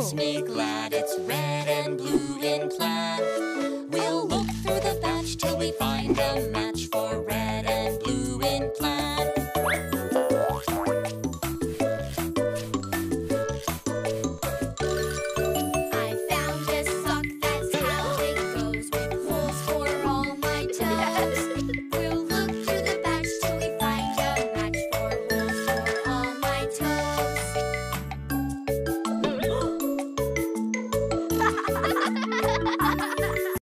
makes me glad. It's red and blue in plaid. We'll look through the batch till we find a match for red and blue in plaid. I found a sock, that's how it goes, with holes for all my toes. We'll look through the batch till we find a match for holes for all my toes.